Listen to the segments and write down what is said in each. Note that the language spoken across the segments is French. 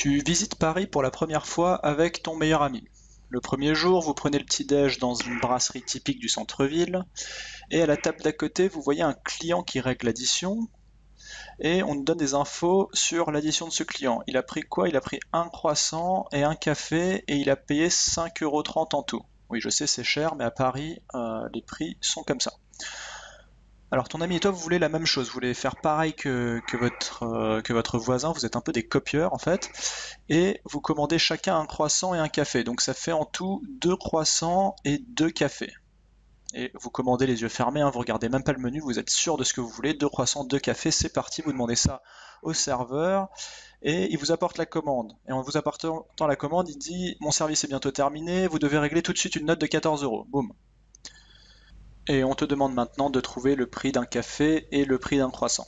Tu visites Paris pour la première fois avec ton meilleur ami. Le premier jour, vous prenez le petit-déj dans une brasserie typique du centre-ville, et à la table d'à côté, vous voyez un client qui règle l'addition, et on nous donne des infos sur l'addition de ce client. Il a pris quoi? Il a pris un croissant et un café, et il a payé 5,30 € en tout. Oui, je sais, c'est cher, mais à Paris, les prix sont comme ça. Alors ton ami et toi, vous voulez la même chose, vous voulez faire pareil que votre voisin, vous êtes un peu des copieurs en fait, et vous commandez chacun un croissant et un café. Donc ça fait en tout 2 croissants et 2 cafés. Et vous commandez les yeux fermés, hein, vous regardez même pas le menu, vous êtes sûr de ce que vous voulez, 2 croissants, 2 cafés, c'est parti, vous demandez ça au serveur, et il vous apporte la commande. Et en vous apportant la commande, il dit mon service est bientôt terminé, vous devez régler tout de suite une note de 14 €. Boum. Et on te demande maintenant de trouver le prix d'un café et le prix d'un croissant.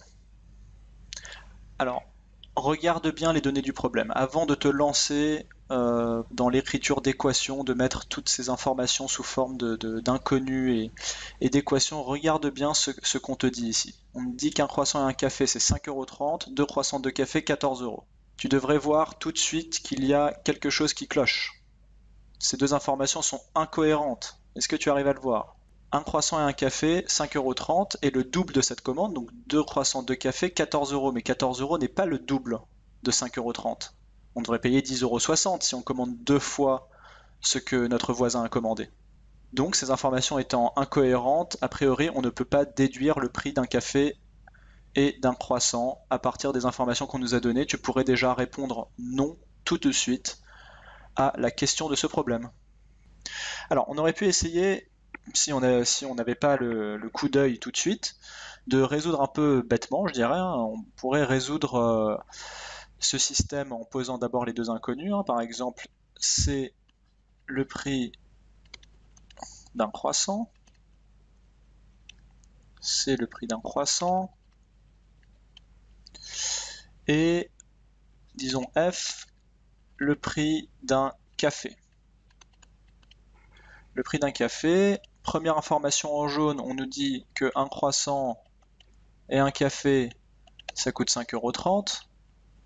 Alors, regarde bien les données du problème. Avant de te lancer dans l'écriture d'équations, de mettre toutes ces informations sous forme d'inconnus et d'équations, regarde bien ce qu'on te dit ici. On te dit qu'un croissant et un café c'est 5,30 €, 2 croissants, 2 cafés, 14 €. Tu devrais voir tout de suite qu'il y a quelque chose qui cloche. Ces deux informations sont incohérentes. Est-ce que tu arrives à le voir? Un croissant et un café, 5,30 € et le double de cette commande, donc 2 croissants, 2 cafés, 14 €. Mais 14 € n'est pas le double de 5,30 €. On devrait payer 10,60 € si on commande 2 fois ce que notre voisin a commandé. Donc ces informations étant incohérentes, a priori on ne peut pas déduire le prix d'un café et d'un croissant à partir des informations qu'on nous a données. Tu pourrais déjà répondre non tout de suite à la question de ce problème. Alors on aurait pu essayer, si on n'avait pas le coup d'œil tout de suite, de résoudre un peu bêtement, je dirais, hein. On pourrait résoudre ce système en posant d'abord les deux inconnus, hein. Par exemple, c'est le prix d'un croissant, c'est le prix d'un croissant, et disons F, le prix d'un café. Le prix d'un café, première information en jaune, on nous dit que un croissant et un café, ça coûte 5,30 €.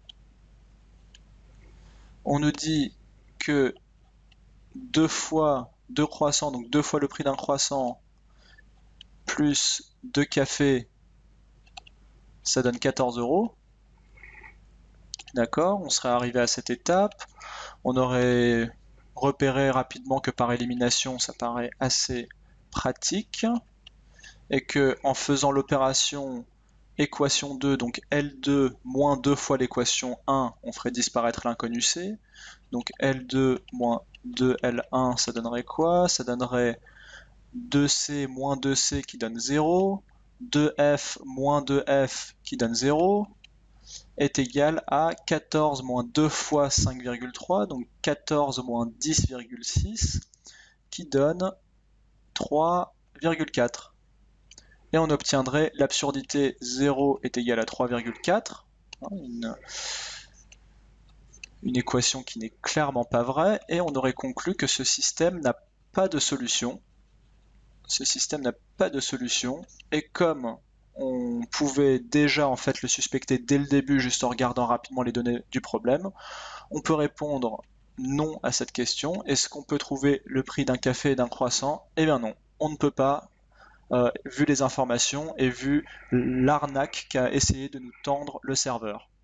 On nous dit que 2 croissants, donc 2 fois le prix d'un croissant, plus 2 cafés, ça donne 14 €. D'accord, on serait arrivé à cette étape. On aurait repéré rapidement que par élimination, ça paraît assez pratique. Et que en faisant l'opération équation 2, donc L2 moins 2 fois l'équation 1, on ferait disparaître l'inconnu C. Donc L2 moins 2L1, ça donnerait quoi? Ça donnerait 2C moins 2C qui donne 0, 2F moins 2F qui donne 0, est égal à 14 moins 2 fois 5,3, donc 14 moins 10,6, qui donne 3,4. Et on obtiendrait l'absurdité 0 est égal à 3,4, une équation qui n'est clairement pas vraie, et on aurait conclu que ce système n'a pas de solution. Ce système n'a pas de solution, et comme on pouvait déjà en fait le suspecter dès le début juste en regardant rapidement les données du problème, on peut répondre non à cette question. Est-ce qu'on peut trouver le prix d'un café et d'un croissant? Eh bien non, on ne peut pas, vu les informations et vu l'arnaque qu'a essayé de nous tendre le serveur.